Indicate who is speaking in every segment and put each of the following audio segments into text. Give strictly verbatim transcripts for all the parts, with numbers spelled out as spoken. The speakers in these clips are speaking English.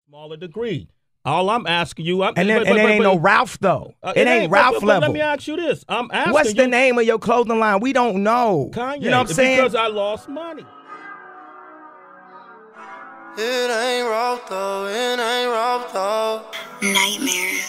Speaker 1: Smaller degree. All I'm asking you, I'm,
Speaker 2: and then,
Speaker 1: but,
Speaker 2: and
Speaker 1: but,
Speaker 2: it
Speaker 1: but,
Speaker 2: ain't
Speaker 1: but,
Speaker 2: no Ralph though.
Speaker 1: Uh,
Speaker 2: it, it ain't, ain't Ralph
Speaker 1: but, but,
Speaker 2: level.
Speaker 1: Let me ask you this: I'm asking.
Speaker 2: What's
Speaker 1: you,
Speaker 2: the name of your clothing line? We don't know.
Speaker 1: Kanye.
Speaker 2: You know what I'm saying?
Speaker 1: Because I lost money.
Speaker 3: It ain't Ralph though. It ain't Ralph though.
Speaker 4: Nightmare.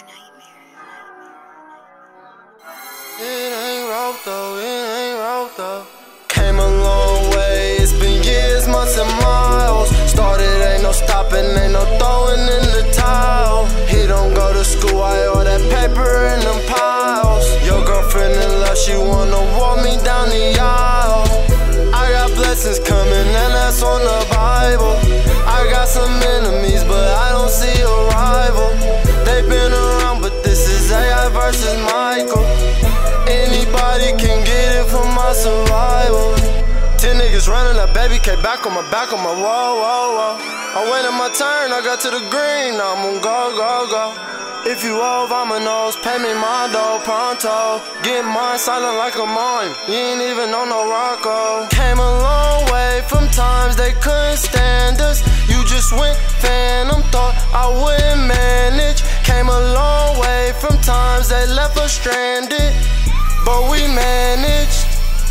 Speaker 3: It ain't Ralph though. It ain't Ralph though. Came a long way. It's been years, months, and miles. Started, ain't no stopping, ain't no throwing in the towel. He don't go to school, I all that paper in them piles. Your girlfriend in love, she wanna walk me down the aisle. I got blessings coming, and that's on the Bible. I got some enemies, but I don't see a rival. They been around, but this is A I versus Michael. Anybody can get it from my survival. Ten niggas running, that baby came back on my back on my whoa, whoa, whoa. I waited my turn, I got to the green, now I'm gonna go, go, go. If you owe Vamanos, pay me my dough pronto. Get mine silent like a mime, you ain't even on no Rocco. Came a long way from times they couldn't stand us. You just went phantom, thought I wouldn't manage. Came a long way from times they left us stranded, but we managed.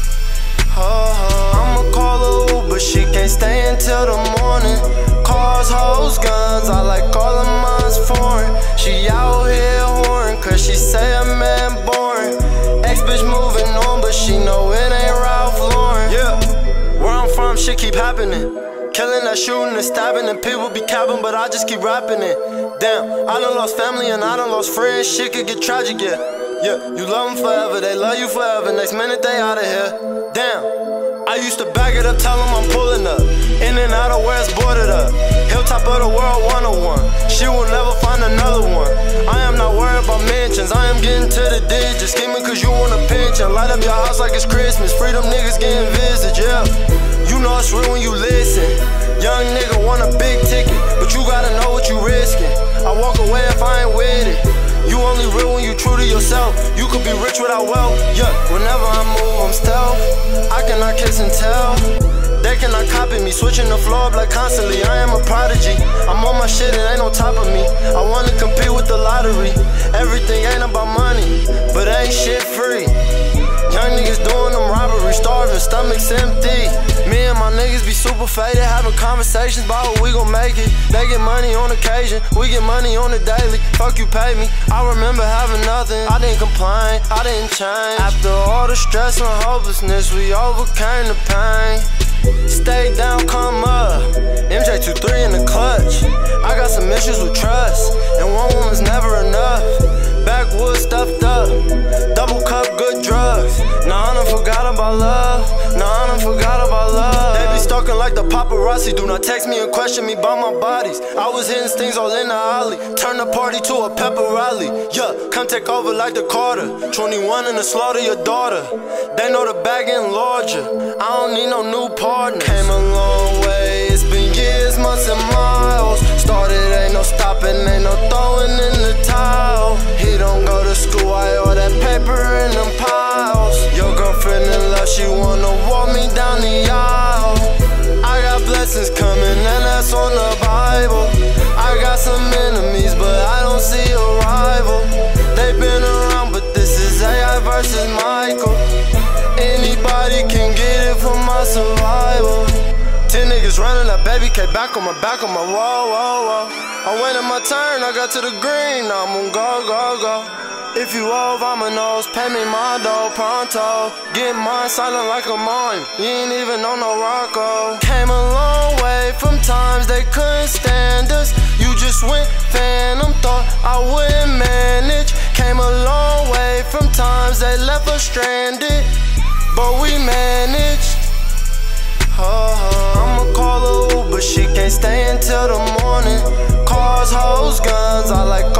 Speaker 3: Oh, I'ma call her Uber, she can't stay until the morning. Cars, hoes, guns, I like all of mine's foreign. She out here whoring, cause she say a man boring. Ex-bitch moving on, but she know it ain't Ralph Lauren. Yeah, where I'm from, shit keep happening. Killing that shooting and stabbing, and people be capping, but I just keep rapping it. Damn, I done lost family and I done lost friends, shit could get tragic, yeah. Yeah, you love them forever, they love you forever, next minute they out of here. Damn, I used to back it up, tell them I'm pulling up. In and out of where it's boarded up. Hilltop of the world one oh one. She will never find another one. I am not worried about mentions, I am getting to the digits. Scheming cause you want a pension. Light up your house like it's Christmas. Freedom niggas getting visits, yeah. You know it's real when you listen. Young nigga want a big ticket, but you gotta know what you risking. I walk away if I ain't with it. You only real when you true to yourself. You could be rich without wealth. Yeah, whenever I move, I'm stealth. I cannot kiss and tell. They cannot copy me, switching the floor up like constantly. I am a prodigy. I'm on my shit, it ain't on top of me. I wanna compete with the lottery. Everything ain't about money, but ain't shit free. Young niggas doing them robberies, starving, stomachs empty. Me and my niggas be super faded, having conversations about what we gon' make it. They get money on occasion, we get money on the daily. Fuck you pay me, I remember having nothing. I didn't complain, I didn't change. After all the stress and hopelessness, we overcame the pain. Stay down, come up. M J two three in the clutch. I got some issues with trust, and one woman's never enough. Backwoods stuffed up, double cup, good drugs. Nah, I done forgot about love. Nah, I done forgot about love. They be stalking like the paparazzi. Do not text me and question me about my bodies. I was hitting stings all in the alley. Turn the party to a pepper rally. Yeah, come take over like the Carter. twenty-one and the slaughter your daughter. They know the bag getting larger. I don't need no new partners. Came a long way. It's been years, months, and miles. Started, ain't no stopping, ain't no throwing in the towel. He don't go to school, I all that paper in them piles. Your girlfriend in love, she wanna walk me down the aisle. I got blessings coming, and that's on the Bible. I got some enemies, but I don't see a rival. They been around, but this is A I versus Michael. Anybody can get it from my survival. Ten niggas running, that baby came back on my back on my whoa, whoa, whoa. I waited my turn, I got to the green, now I'm gonna go, go, go. If you owe Vamanos, pay me my dough pronto. Get mine silent like a mime, you ain't even on no Rocco. Came a long way from times they couldn't stand us. You just went phantom, thought I wouldn't manage. Came a long way from times they left us stranded, but we managed. Oh, I'ma call her Uber, she can't stay until the morning. Cars, hoes, guns, I like